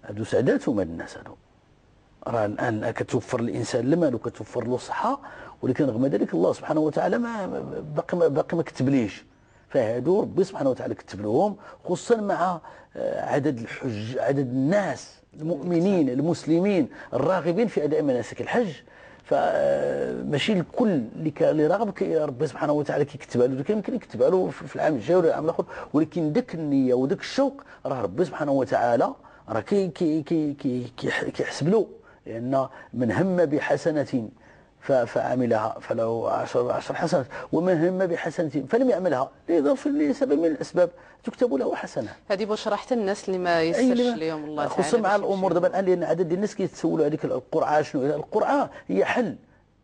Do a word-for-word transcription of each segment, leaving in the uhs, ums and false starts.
هادو سعدات هما الناس هادو. راه الان كتوفر الانسان المال وكتوفر له الصحه، ولكن رغم ذلك الله سبحانه وتعالى ما باقي باقي ما كتبليش. فهادو ربي سبحانه وتعالى كتب لهم، خصوصا مع عدد الحج، عدد الناس المؤمنين المسلمين الراغبين في اداء مناسك الحج. فماشي الكل اللي اللي راغب ربي سبحانه وتعالى كيكتبها له، يمكن يكتبها له في العام الجاي ولا العام الاخر، ولكن ديك النيه وداك الشوق راه ربي سبحانه وتعالى راه كي كي كي كي كيحسب له. لان من هم بحسنه فعملها فله عشر عشر حسنات، ومن هم بحسنة فلم يعملها لسبب من الاسباب تكتب له حسنه. هذه بشرى حتى الناس اللي ما يسرش لهم الله تعالى، خصوصا مع الامور دابا الان، لان عدد الناس كيتسولوا هذيك القرعه شنو هي. القرعه هي حل،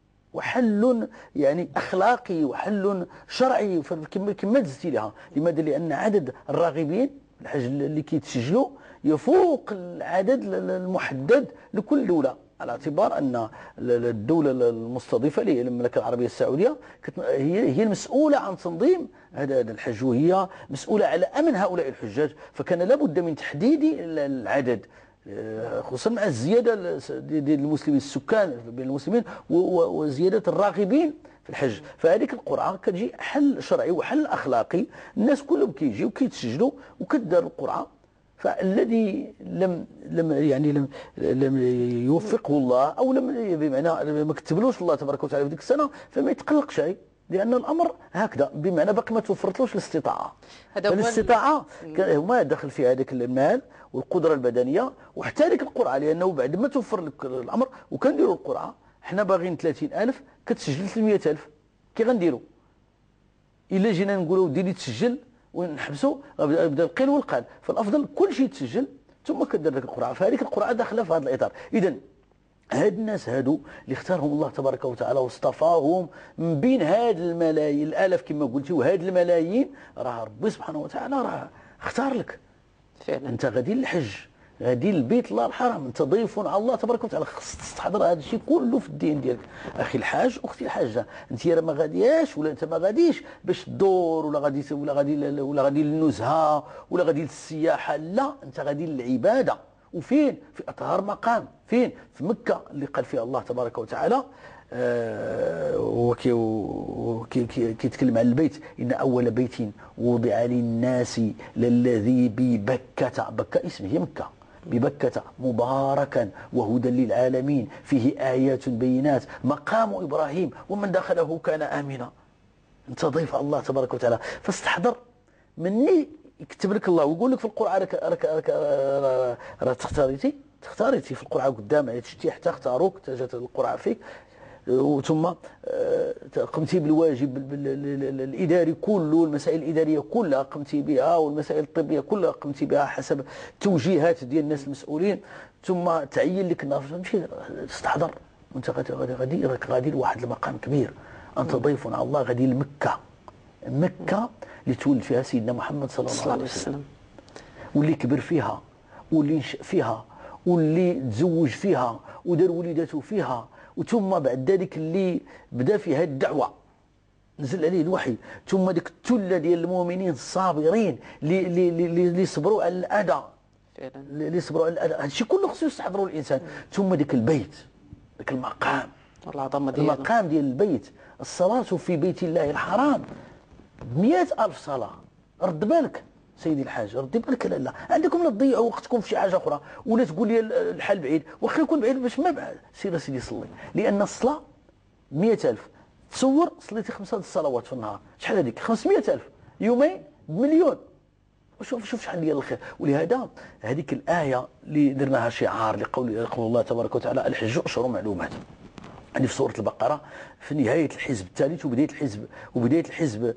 وحل يعني اخلاقي وحل شرعي كما كما دزتي لها. لماذا؟ لان عدد الراغبين الحج اللي كيتسجلوا يفوق العدد المحدد لكل دوله، على اعتبار ان الدوله المستضيفه اللي هي المملكه العربيه السعوديه هي هي المسؤوله عن تنظيم هذا الحج، وهي مسؤوله على امن هؤلاء الحجاج. فكان لابد من تحديد العدد، خصوصا مع الزياده ديال المسلمين، السكان بين المسلمين وزياده الراغبين في الحج. فهذيك القرعه كتجي حل شرعي وحل اخلاقي. الناس كلهم كيجيو وكيتسجلوا وكدار القرعه. فالذي لم لم يعني لم لم يوفقه الله، او لم بمعنى ما كتبلوش الله تبارك وتعالى في ديك السنه، فما يتقلقش شيء، لان الامر هكذا، بمعنى باقي ما توفرتلوش الاستطاعه. الاستطاعه هما داخل في هذاك المال والقدره البدنيه وحتى هذيك القرعه، لانه بعد ما توفر لك الامر وكنديروا القرعه حنا باغيين ثلاثين ألف كتسجل ثلاثمية ألف، كي غنديروا؟ الا جينا نقولوا ديري تسجل ونحبسوا يبدا القيل والقال. فالافضل كل شيء تسجل ثم كدير ذاك القرعه. فهذيك القرعه داخله في هذا الاطار. اذا هاد الناس هادو اللي اختارهم الله تبارك وتعالى واصطفاهم من بين هاد الملايين الالاف كما قلتي وهاد الملايين، راه ربي سبحانه وتعالى راه اختار لك فعلا. انت غادي للحج، غادي للبيت الله الحرام، انت ضيف على الله تبارك وتعالى، خصك تستحضر هذا الشيء كله في الدين ديالك. اخي الحاج اختي الحاجه، انت راه ما غادياش ولا انت ما غاديش باش تدور ولا غادي ولا غادي ولا غادي للنزهه ولا غادي للسياحه، لا، انت غادي للعباده. وفين؟ في اطهار مقام، فين؟ في مكه اللي قال فيها الله تبارك وتعالى آه وكي وكي كيتكلم عن البيت، ان اول بيت وضع للناس للذي ببكه، بكه اسم هي مكه، ببكة مباركا وهدى للعالمين فيه آيات بينات مقام إبراهيم ومن دخله كان آمنا. أنت ضيف الله تبارك وتعالى، فاستحضر مني يكتب لك الله ويقول لك في القرعة راك راك راك راك تختاريتي تختاريتي في القرعة قدام، شتي حتى اختاروك جات القرعة فيك، وثم قمتي بالواجب الاداري كله، المسائل الاداريه كلها قمتي بها، والمسائل الطبيه كلها قمتي بها حسب التوجيهات ديال الناس المسؤولين، ثم تعين لك النار، تمشي تستحضر وانت غادي غادي غادي راك غادي لواحد المقام كبير. انت ضيف على الله، غادي لمكه، مكه اللي تولد فيها سيدنا محمد صلى الله عليه وسلم، واللي كبر فيها واللي نشأ فيها واللي تزوج فيها ودار وليداته فيها، وثم بعد ذلك اللي بدا في هذه الدعوه نزل عليه الوحي، ثم ديك الثله ديال المؤمنين الصابرين اللي اللي اللي صبروا على الاذى، فعلا اللي صبروا على الاذى، هادشي كله خصو يستحضروا الانسان. ثم ديك البيت، ديك المقام، العظمه ديالو، المقام ديال البيت، الصلاه في بيت الله الحرام بمئة ألف صلاه. رد بالك سيدي الحاج، ردي بالك، لا لا عندكم لا تضيعوا وقتكم في شي حاجه اخرى ولا تقول لي الحال بعيد، واخا يكون بعيد باش ما بعد سير سيدي صلي، لان الصلاه مئة ألف. تصور صليتي خمسه الصلوات في النهار، شحال هذيك؟ خمسمئة ألف، يومين بمليون. وشوف شوف شحال ديال الخير. ولهذا هذيك الايه اللي درناها شعار لقول قول الله تبارك وتعالى الحج اشهر معلومات، يعني في سوره البقره في نهايه الحزب الثالث وبدايه الحزب وبدايه الحزب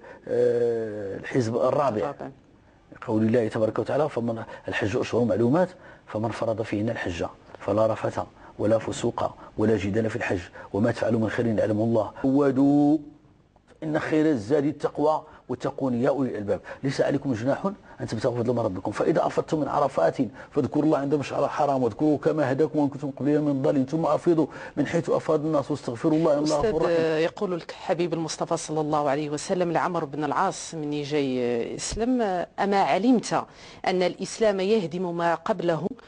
آه الحزب الرابع، قول الله تبارك وتعالى فمن الحج اشهر معلومات فمن فرض فيهن الحج فلا رفث ولا فسوق ولا جدال في الحج وما تفعلوا من خير يعلمه الله ودوا ان خير الزاد التقوى واتقون يا اولي الالباب ليس عليكم جناح ان تبتغوا فضلا من ربكم فاذا افضتم من عرفات فاذكروا الله عند مشعر الحرام واذكروا كما هداكم وان كنتم قبلها من ضال ثم افيضوا من حيث افاض الناس واستغفروا الله ان الله غفور رحيم. يقول الحبيب المصطفى صلى الله عليه وسلم لعمرو بن العاص مني جاي يسلم: اما علمت ان الاسلام يهدم ما قبله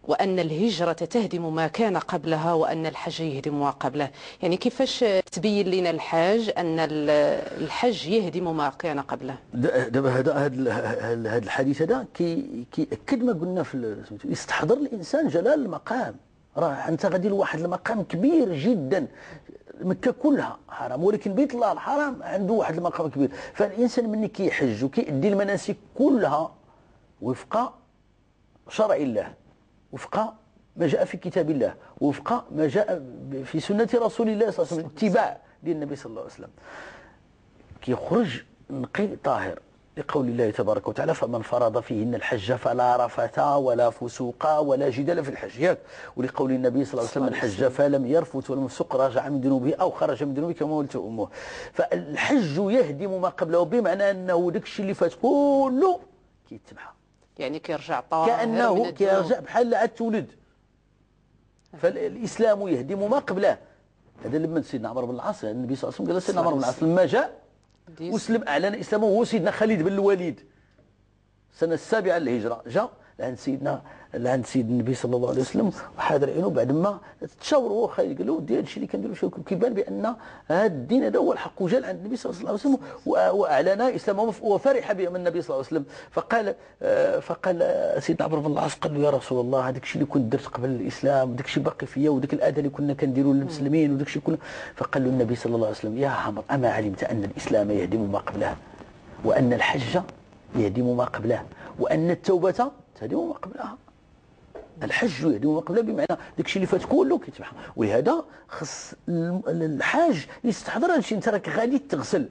وأن الهجرة تهدم ما كان قبلها وأن الحج يهدم ما قبله. يعني كيفاش تبين لنا الحاج أن الحج يهدم ما كان قبله؟ دابا هذا هذا الحديث هذا كي كيأكد ما قلنا في يستحضر الإنسان جلال المقام. راه أنت غادي لواحد المقام كبير جدا، مكة كلها حرام ولكن بيت الله الحرام عنده واحد المقام كبير. فالإنسان ملي كيحج وكيأدي المناسك كلها وفق شرع الله، وفق ما جاء في كتاب الله، وفق ما جاء في سنة رسول الله صلى الله عليه وسلم، اتباع دين النبي صلى الله عليه وسلم، كيخرج نقي طاهر لقول الله تبارك وتعالى: فمن فرض فيهن الحج فلا رفث ولا فسوق ولا جدال في الحج، ياك. ولقول النبي صلى الله عليه وسلم: من حج فلم يرفث ولم يفسق رجع من ذنوبه او خرج من ذنوبه كما ولدته امه. فالحج يهدم ما قبله، بمعنى انه داك الشيء اللي فات كله كيتمحى، يعني كيرجع طاهر كانه كيرجع بحال عاد تولد. فالاسلام يهدم ما قبله. هذا لما سيدنا عمرو بن العاص، النبي صلى الله عليه وسلم قال سيدنا عمرو بن العاص لما جاء وسلم اعلن اسلامه هو سيدنا خالد بن الوليد السنه السابعه للهجره، جاء لعند سيدنا لعند سيد النبي صلى الله عليه وسلم وحاضر عينه. بعد ما تشاوروا هو خالد قال له: ودي هذا الشيء اللي كنديروا شو كيبان بان هذا الدين هذا هو الحق، وجاء عند النبي صلى الله عليه وسلم واعلن اسلامه وفرح به من النبي صلى الله عليه وسلم. فقال فقال سيدنا عمرو بن العاص قال له: يا رسول الله، هذاك الشيء اللي كنت درت قبل الاسلام وداك الشيء باقي فيا وداك الاذى اللي كنا كنديروا للمسلمين وداك الشيء كله. فقال له النبي صلى الله عليه وسلم: يا عمرو، اما علمت ان الاسلام يهدم ما قبله، وان الحج يهدم ما قبله، وان التوبه تهدم ما قبلها. الحج يهدم ما قبله، بمعنى داك الشيء اللي فات كله كيتمحى. ولهذا خص الحاج يستحضر هذا الشيء. انت راك غادي تغسل،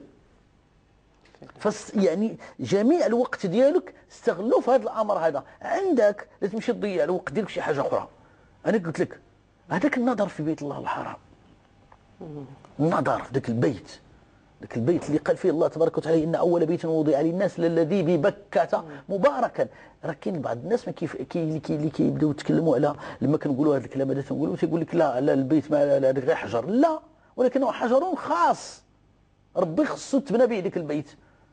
فص يعني جميع الوقت ديالك استغلوا في هذا الامر هذا. عندك لا تمشي تضيع الوقت ديالك شي حاجه اخرى. انا قلت لك هذاك النظر في بيت الله الحرام، النظر في ذاك البيت، ذاك البيت اللي قال فيه الله تبارك وتعالى: ان اول بيت وضع للناس للذي ببكه مباركا. راه كاين بعض الناس ما كيف كي اللي كيبداو يتكلموا على لما كنقولوا هذا الكلام هذا تنقولوا تيقول لك: لا لا البيت ما هذاك غير حجر. لا، ولكنه حجر خاص، ربي خصو تبنى به ذاك البيت.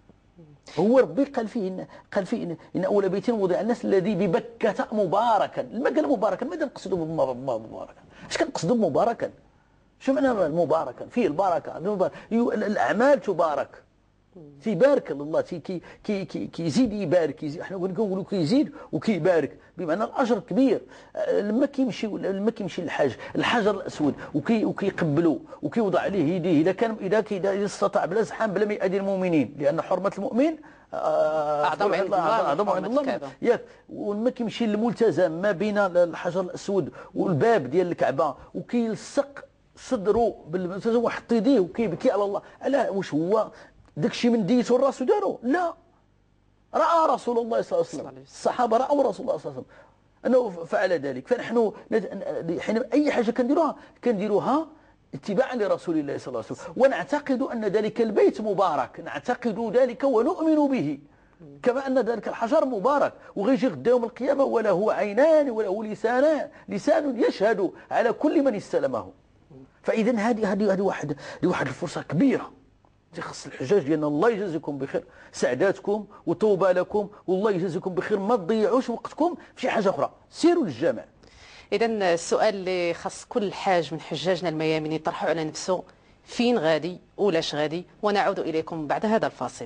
هو ربي قال فيه إن قال فيه إن, إن أول بيت وضع الناس الذي ببكة مباركا. لما قال مباركا ماذا نقصد بمباركا؟ اش كنقصدوا بمباركا؟ شو معنى مباركا؟ فيه البركه، الاعمال تبارك، تيبارك الله، كي كي كي كيزيد يبارك. احنا كنقولوا كيزيد وكيبارك، بمعنى الاجر كبير. لما كيمشي لما كيمشي للحاج الحجر الاسود وكي وكيقبلوا وكيوضع عليه يديه، اذا كان اذا اذا استطاع بلا زحام بلا مئة المؤمنين، لان حرمه المؤمن اعظم عند الله، اعظم عند الله، ياك. ولما كيمشي للملتزم ما بين الحجر الاسود والباب ديال الكعبه وكيلصق صدروا بالملتزم وحط يديه وكيبكي على الله، على واش هو داك الشيء من ديته الراس داروا؟ لا، راى رسول الله صلى الله عليه وسلم، الصحابه راوا رسول الله صلى الله عليه وسلم انه فعل ذلك. فنحن حين اي حاجه كنديروها كنديروها اتباعا لرسول الله صلى الله عليه وسلم، ونعتقد ان ذلك البيت مبارك، نعتقد ذلك ونؤمن به، كما ان ذلك الحجر مبارك وغيجي غدا يوم القيامه وله عينان وله لسانان لسان يشهد على كل من استلمه. فاذا هذه هذه هذه واحد هذه واحد الفرصه كبيره تخص الحجاج ديالنا. الله يجازيكم بخير، سعداتكم وطوبى لكم، والله يجازيكم بخير. ما تضيعوش وقتكم في شي حاجه اخرى، سيروا للجامع. اذا السؤال اللي خص كل حاج من حجاجنا الميامين يطرحوا على نفسه: فين غادي ولاش غادي؟ ونعود اليكم بعد هذا الفاصل.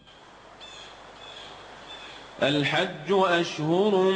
الحج أشهر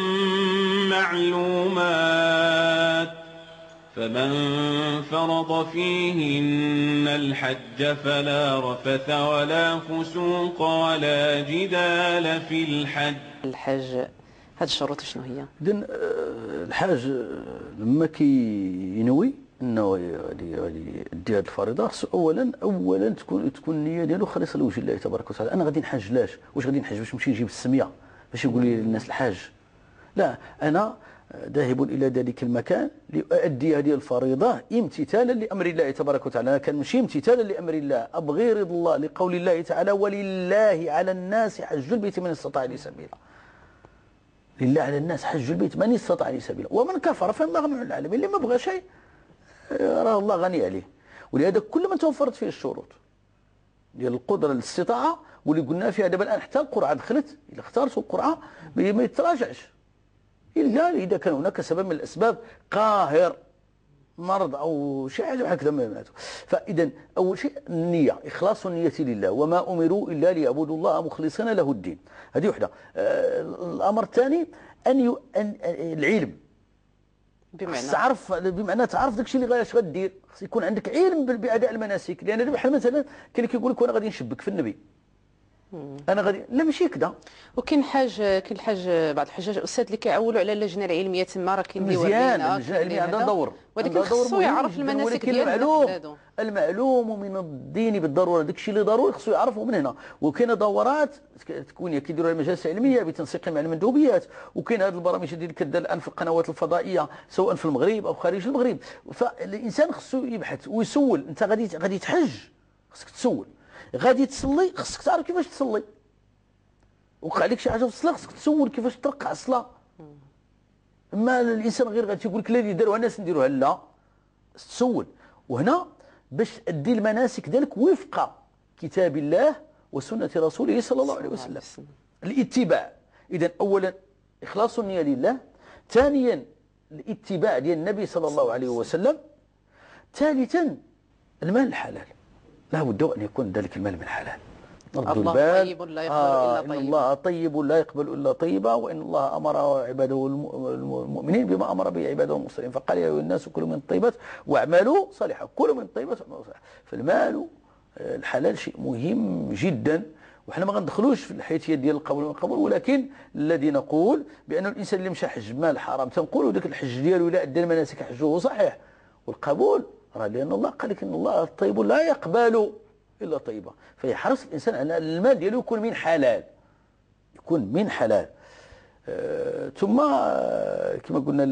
معلومات، فمن فرض فيهن الحج فلا رفث ولا فسوق ولا جدال في الحج. الحج هذه الشروط شنو هي؟ اذن الحاج لما كينوي انه غادي غادي يدي هذه الفريضه، خصو اولا اولا تكون تكون النيه ديالو خالصه لوجه الله تبارك وتعالى. انا غادي نحج لاش؟ واش غادي نحج باش نمشي نجيب السميه باش يقول لي الناس الحاج؟ لا، انا ذاهب الى ذلك المكان لأؤدي هذه الفريضه امتثالا لامر الله تبارك وتعالى. انا كنمشي امتثالا لامر الله، ابغي رضا الله، لقول الله تعالى: ولله على الناس حج البيت من استطاع اليه سبيلا. لله على الناس حج البيت من استطاع اليه سبيلا، ومن كفر فان الله غني عن العالمين. اللي ما بغى شيء راه الله غني عليه. ولهذا كل من توفرت فيه الشروط ديال القدره الاستطاعه، واللي قلنا فيها دابا الان حتى القرعه دخلت، الا اختارتوا القرعه ما يتراجعش، الا اذا كان هناك سبب من الاسباب قاهر، مرض او شيء حاجه بحال كذا معناته. فاذا اول شيء النيه، اخلاص النيه لله، وما امروا الا ليعبدوا الله مخلصين له الدين. هذه وحده. آه الامر الثاني ان, ي... أن العلم، بمعنى تعرف بمعنى تعرف داك الشيء اللي غادير، خص يكون عندك علم باداء المناسك. لان بحال مثلا كاين اللي كيقول لك انا غادي نشبك في النبي، انا غادي، لا ماشي كذا. وكاين حاج كاين الحاج بعض الحجاج استاذ اللي كيعولوا على اللجنه العلميه تما راه كاين اللي مزيان، اللجنه العلميه عندها دور، ولكن خصو يعرف المناسك ديالو. المعلوم المعلوم من الدين بالضروره، داك الشيء اللي ضروري خصو يعرفه من هنا. وكاين دورات تكوينيه كيديروها المجالس العلميه بتنسيق مع المندوبيات، وكاين هذه البرامج اللي كدار الان في القنوات الفضائيه سواء في المغرب او خارج المغرب. فالانسان خصو يبحث ويسول. انت غادي غادي تحج خصك تسول، غادي تصلي خصك تعرف كيفاش تصلي، وقع لك شي حاجه في الصلاه خصك تسول كيفاش ترقع الصلاه. اما الانسان غير غادي تيقول لك لا اللي داروها الناس نديروها، لا تسول. وهنا باش تأدي المناسك ديالك وفق كتاب الله وسنه رسوله صلى الله عليه وسلم. الاتباع، اذا اولا اخلاص النيه لله، ثانيا الاتباع ديال النبي صلى الله عليه وسلم، ثالثا المال الحلال، لا بد ان يكون ذلك المال من حلال. الله طيب لا يقبل آه الا طيبا. إن الله طيب لا يقبل الا طيبا، وان الله امر عباده المؤمنين بما امر به عباده المرسلين، فقال يا ايها الناس كلوا من الطيبات واعملوا صالحا، كلوا من الطيبات واعملوا صالحا. فالمال الحلال شيء مهم جدا، وحنا ما غندخلوش في الحيثيات ديال القبول والقبول، ولكن الذي نقول بان الانسان اللي مشى حج بمال حرام تنقولوا ذاك الحج ديالو الا ادى المناسك حجه صحيح. والقبول راه لان الله قال لك ان الله طيب لا يقبل الا طيبه، فيحرص الانسان على المال ديالو يكون من حلال، يكون من حلال. آه ثم آه كما قلنا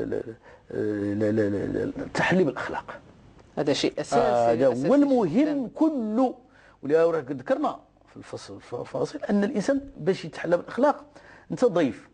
التحلي بالاخلاق، هذا شيء اساسي. هذا آه هو المهم كله. ولهذا ذكرنا في الفصل الفاصل ان الانسان باش يتحلى بالاخلاق انت ضيف،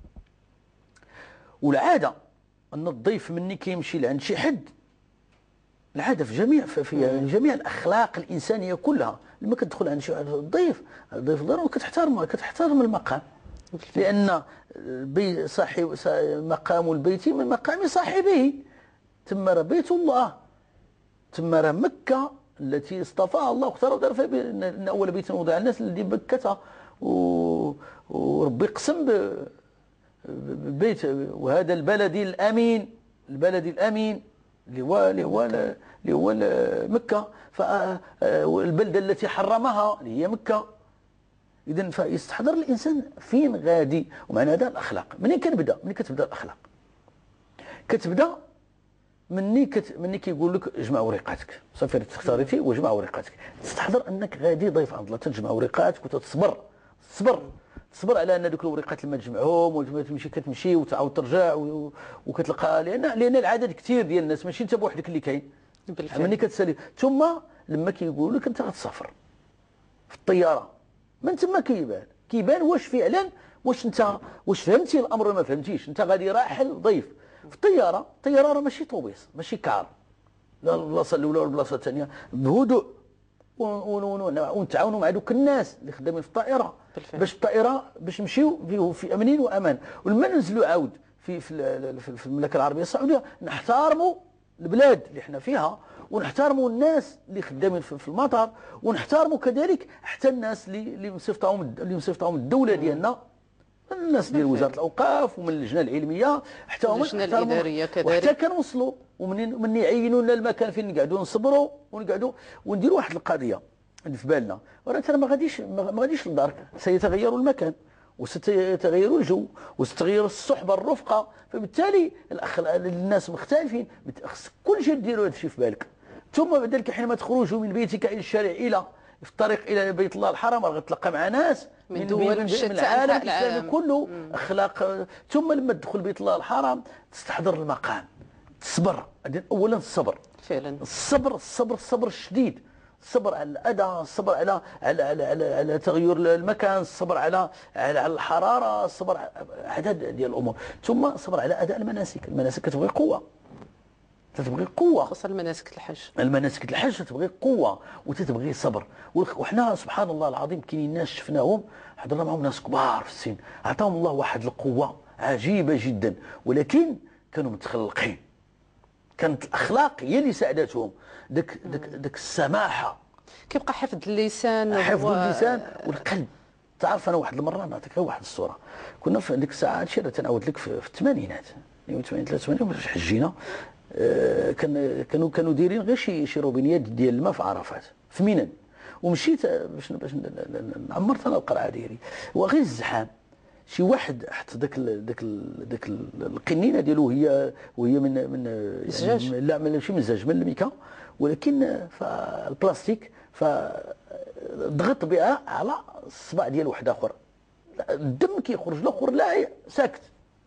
والعاده ان الضيف مني كيمشي لعند شي حد، العاده في جميع في جميع الاخلاق الانسانيه كلها، لما كتدخل عند شي ضيف، الضيف ضروري كتحترمه، كتحترم المقام، لان بي صاحب مقام البيت من مقام صاحبه. ثم راه بيت الله، ثم راه مكه التي اصطفاها الله واختارها، ان اول بيت وضع الناس الذي بكته، وربي قسم ببيت وهذا البلد الامين، البلد الامين اللي هو اللي هو اللي هو مكه، فالبلده التي حرمها اللي هي مكه. اذا فيستحضر الانسان فين غادي. ومعنى هذا الاخلاق منين كنبدا؟ منين كتبدا الاخلاق؟ كتبدا مني كت مني كيقول لك اجمع ورقاتك، صافي تختاريتي واجمع ورقاتك، تستحضر انك غادي ضيف عند الله، تجمع ورقاتك وتتصبر، تصبر تصبر على ان ذوك الورقات لما تجمعهم وتمشي كتمشي وتعاود ترجع وكتلقى، لان لان العدد كثير ديال الناس ماشي انت بوحدك اللي كاين. مني كتسالي. ثم لما كيقول لك انت غتسافر في الطياره، من تما كيبان كيبان واش فعلا واش انت واش فهمتي الامر ولا ما فهمتيش. انت غادي راحل ضيف في الطياره، الطياره راه ماشي طوبيس ماشي كار، لا البلاصه الاولى ولا البلاصه الثانيه، بهدوء ونتعاونوا مع دوك الناس اللي خدامين في الطائره بالفعل. باش الطائره باش نمشيو في امنين وامان. ولما ننزلوا عاود في في في المملكه العربيه السعوديه نحترموا البلاد اللي حنا فيها، ونحترموا الناس اللي خدامين في المطار، ونحترموا كذلك حتى الناس اللي اللي مصيفطاهم اللي مصيفطاهم الدوله ديالنا، الناس ديال وزاره الاوقاف ومن اللجنه العلميه حتى هما اللجنه الاداريه كذلك، وحتى كنوصلوا ومن من يعينوا لنا المكان فين نقعدوا نصبروا ونقعدوا ونديروا واحد القضيه في بالنا، وراه ترى ما غاديش ما غاديش للدار، سيتغير المكان وستتغير الجو وستتغير الصحبه الرفقه، فبالتالي الاخلاق الناس مختلفين، كل شيء ديروا هذا الشيء في بالك. ثم بعد ذلك حينما تخرجوا من بيتك الى الشارع الى في الطريق الى بيت الله الحرام راه غتلقى مع ناس من دول من العالم الاسلامي كله، مم. اخلاق. ثم لما تدخل بيت الله الحرام تستحضر المقام، تصبر. اولا الصبر فعلا، الصبر الصبر الصبر الشديد، الصبر على الاذى، الصبر على على على, على, على تغير المكان، الصبر على على الحراره، الصبر على عدد ديال الامور. ثم الصبر على اداء المناسك، المناسك كتبغي قوه، تتبغي قوه، خاصه المناسك الحج، المناسك الحج تتبغي قوه وتتبغي صبر. وحنا سبحان الله العظيم كاينين ناس شفناهم حضرنا معهم ناس كبار في السن، عطاهم الله واحد القوه عجيبه جدا، ولكن كانوا متخلقين، كانت الاخلاق هي اللي ساعدتهم، داك داك داك السماحه، كيبقى حفظ اللسان، حفظ و... اللسان والقلب. تعرف انا واحد المره نعطيك واحد الصوره، كنا في ديك الساعه هادشي راه تنعاود لك في, في الثمانينات ثمانية وثمانين ثلاثة وثمانين باش حجينا، آه كان كانوا كانوا دايرين غير شي شي روبينيات ديال الماء في عرفات في منن، ومشيت باش باش عمرت انا القرعه ديالي، وغير الزحام شي واحد حط داك داك داك القنينه ديالو هي وهي من من الزجاج، يعني لا ماشي من الزجاج، من الميكا، ولكن فالبلاستيك، فضغط بها على الصباع ديال واحد اخر، الدم كيخرج، الاخر لا ساكت،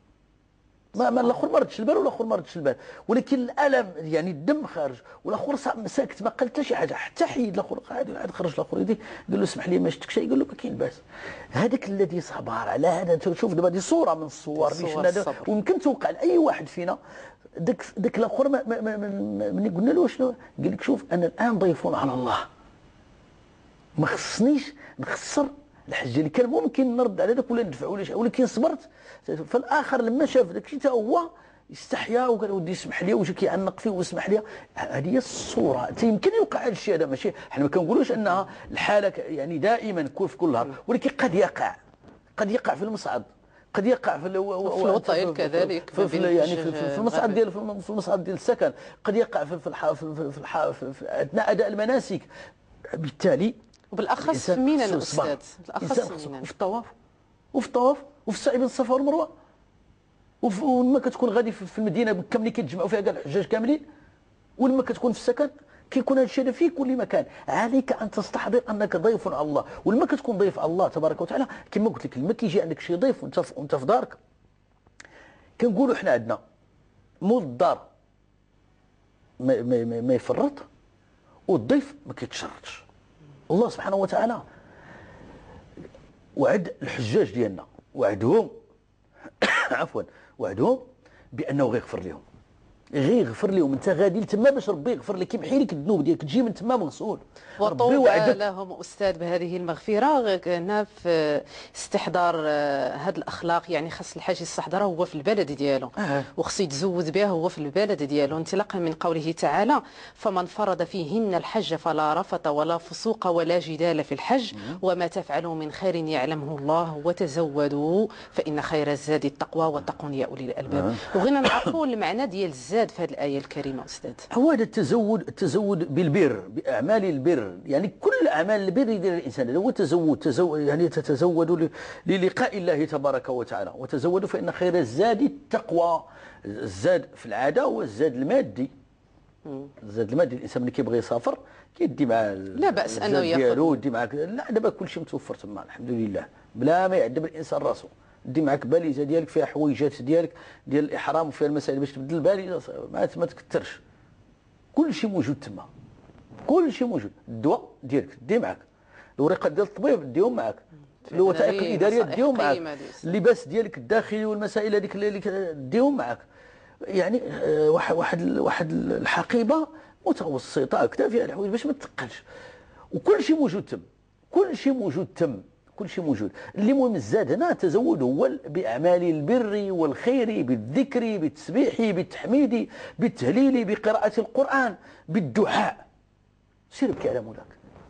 ما ما الاخر ما ردش البال والاخر ما ردش البال، ولكن الالم يعني الدم خارج والاخر ساكت ما قال حتى شي حاجه، حتى حيد الاخر عاد خرج الاخر يدي قال له اسمح لي ما شفتكش، يقول له ما كاين باس. هذاك الذي صبر على هذا، انت شوف دابا دي صوره من الصور اللي شفنا هذا، ويمكن توقع لاي واحد فينا. داك داك الاخر ملي قلنا له شنو قال لك شوف انا الان ضيف على الله، ما خصنيش نخسر الحجه اللي كان ممكن نرد على داك ولا ندفع ولا شيء، ولكن صبرت. فالاخر لما شاف داك الشيء حتى هو استحيا وقال ودي اسمح لي، وجا كيعنق فيه واسمح لي. هذه هي الصوره، يمكن يوقع هذا الشيء هذا، ماشي حنا ما كنقولوش انها الحاله يعني دائما في كل نهار، ولكن قد يقع، قد يقع في المصعد، قد يقع في في الوطائل كذلك، في, في يعني في, في المصعد ديال في المصعد ديال السكن، قد يقع في في, الح في, في, الح في, في اثناء اداء المناسك. بالتالي وبالاخص في منى الاستاذ، بالاخص في منى، وفي الطواف وفي الطواف وفي السعي بين الصفا والمروه، ولما كتكون غادي في المدينه كاملين كيتجمعوا فيها كاع الحجاج كاملين، ولما كتكون في السكن كيكون هذا الشيء في كل مكان. عليك ان تستحضر انك ضيف على الله، ولما كتكون ضيف على الله تبارك وتعالى كما قلت لك، لما كيجي عندك شي ضيف وانت وانت في دارك، كنقولوا حنا عندنا مول الدار ما, ما, ما, ما يفرط، والضيف ما كيتشرطش. الله سبحانه وتعالى وعد الحجاج ديالنا، وعدهم عفوا وعدهم بانه غيغفر لهم، غيغفر لهم. انت غادي لتما باش ربي يغفر لك، يمحي لك الذنوب ديالك، تجي من تما مغسول. وطوبى لهم استاذ بهذه المغفره. هنا في استحضار هذه الاخلاق، يعني خاص الحاج يستحضرها هو في البلد ديالو، آه. وخص يتزود بها هو في البلد ديالو، انطلاقا من قوله تعالى: فمن فرض فيهن الحج فلا رفث ولا فسوق ولا جدال في الحج وما تفعلوا من خير يعلمه الله وتزودوا فان خير الزاد التقوى واتقون يا اولي الالباب. آه. وغينا نعرفوا المعنى ديال الزاد في هذه الايه الكريمه استاذ. هو هذا التزود، التزود بالبر، باعمال البر، يعني كل اعمال البر يدير الانسان هو التزود، تزود يعني تتزودوا للقاء الله تبارك وتعالى، وتزودوا فان خير الزاد التقوى. الزاد في العاده هو الزاد المادي، الزاد المادي. الانسان ملي كيبغي يسافر كيدي مع لا باس انه ياخذ، يدي معك، لا دابا كلشي متوفر تما الحمد لله، بلا ما يعذب الانسان راسه. دي معك باليزه ديالك فيها حويجات ديالك ديال الاحرام وفيها المسائل باش تبدل الباليزه، ما ما تكثرش، كل شيء موجود تما، كل شيء موجود. الدواء ديالك دي معك، الورقات ديال الطبيب ديهم معك، الوثائق الاداريه ديهم معك، اللباس ديالك الداخلي والمسائل هذيك اللي ديهم معك. يعني واحد واحد واحد الحقيبه متوسطه هكذا فيها الحوايج باش ما تثقلش، وكل شيء موجود تم، كل شيء موجود تم، كل شيء موجود. اللي مهم الزاد هنا التزود هو باعمال البر والخير، بالذكر، بالتسبيح، بالتحميد، بالتهليل، بقراءه القران، بالدعاء. سير بكي على مولاك،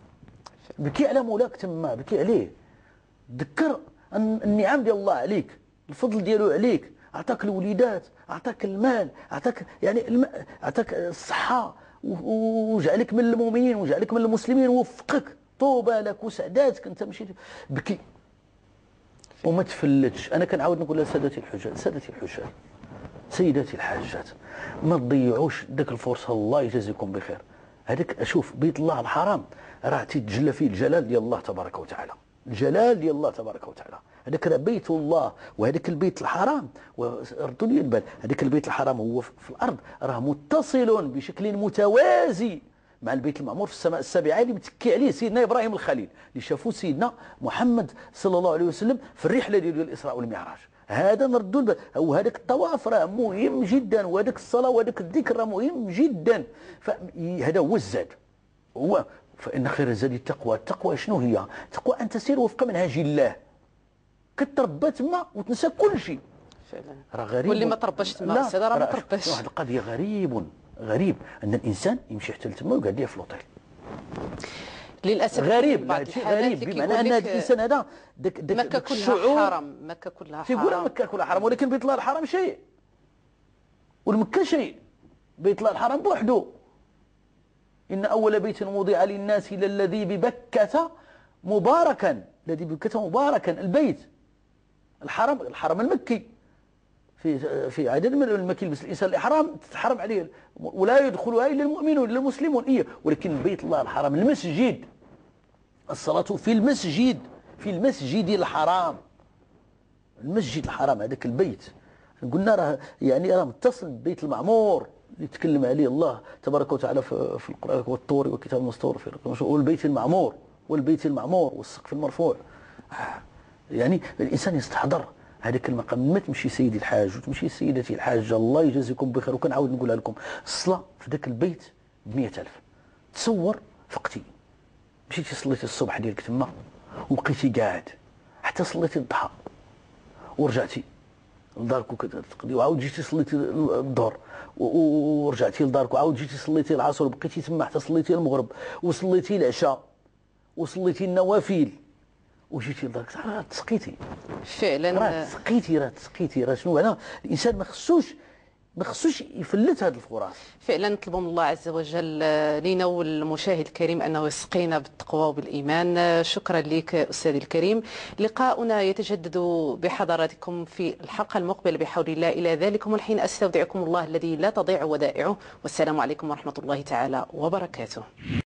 بكي على مولاك تما، بكي عليه، تذكر النعم ديال الله عليك، الفضل ديالو عليك، اعطاك الوليدات، اعطاك المال، اعطاك يعني الم... اعطاك الصحه، وجعلك من المؤمنين وجعلك من المسلمين، ووفقك، طوبى لك وسعداتك. انت مشيت بكي وما تفلتش. انا كنعاود نقول لسادتي الحجاج، سادتي الحجاج، سيداتي الحاجات، ما تضيعوش ذاك الفرصه، الله يجازيكم بخير. هذاك اشوف بيت الله الحرام راه تيتجلى فيه الجلال ديال الله تبارك وتعالى، الجلال ديال الله تبارك وتعالى. هذاك راه بيت الله، وهذاك البيت الحرام، وردوا لي البال، هذاك البيت الحرام هو في الارض راه متصل بشكل متوازي مع البيت المعمور في السماء السابعه اللي متكي عليه سيدنا ابراهيم الخليل، اللي شافوا سيدنا محمد صلى الله عليه وسلم في الرحله ديال الاسراء والمعراج. هذا نردوا البال، وهذاك الطواف راه مهم جدا، وهذاك الصلاه وهذاك الذكر راه مهم جدا. فهذا هو الزاد، هو فإن خير الزاد التقوى. التقوى شنو هي؟ التقوى أن تسير وفق منهج الله، كتربى تما وتنسى كل شيء، فعلا. راه غريب. واللي ما ترباش تما لا، السيد راه ما راه ترباش. واحد القضيه غريب غريب ان الانسان يمشي حتى لتما ويقعد ليه في الوطيل. للاسف غريب، بعض هذا شيء الحالات غريب اللي بمعنى ان كيقول هذا لك الانسان هذا داك داك مكة داك كلها الشعور حرام، مكة كلها تيقول حرام. مكه كلها حرام، ولكن بيت الله الحرام شيء والمكه شيء. بيت الله الحرام بوحده. ان اول بيت وضع للناس للذي ببكه مباركا، الذي ببكه مباركا، البيت الحرم، الحرم المكي. في في عدد من المكي يلبس الانسان الاحرام تتحرم عليه، ولا يدخلها الا المؤمنون الا المسلمون. إيه، ولكن بيت الله الحرام المسجد، الصلاه في المسجد، في المسجد الحرام، المسجد الحرام هذاك البيت. قلنا راه يعني راه متصل بالبيت المعمور اللي يتكلم عليه الله تبارك وتعالى في القران، والطور وكتاب مسطور، في والبيت المعمور، والبيت المعمور والسقف المرفوع. يعني الانسان يستحضر هذاك المقام. ما تمشي سيدي الحاج وتمشي سيدتي الحاجه، الله يجازيكم بخير. وكنعاود نقولها لكم، الصلاه في ذاك البيت ب مئة ألف. تصور فقتي مشيتي صليتي الصبح ديالك تما وبقيتي قاعد حتى صليتي الضحى ورجعتي لدارك وكتقضي، وعاود جيتي صليتي الظهر ورجعتي لدارك، وعاود جيتي صليتي العصر وبقيتي تما حتى صليتي المغرب وصليتي العشاء وصليتي النوافل وجيتي لدارك، راه تسقيتي فعلا. راه تسقيتي راه تسقيتي راه شنو معناه؟ الانسان ما خصوش ما خصوش يفلت هذه الفرص. فعلا نطلب من الله عز وجل لينا والمشاهد الكريم انه يسقينا بالتقوى وبالايمان. شكرا لك استاذي الكريم. لقاؤنا يتجدد بحضراتكم في الحلقه المقبله بحول الله. الى ذلكم الحين استودعكم الله الذي لا تضيع ودائعه، والسلام عليكم ورحمه الله تعالى وبركاته.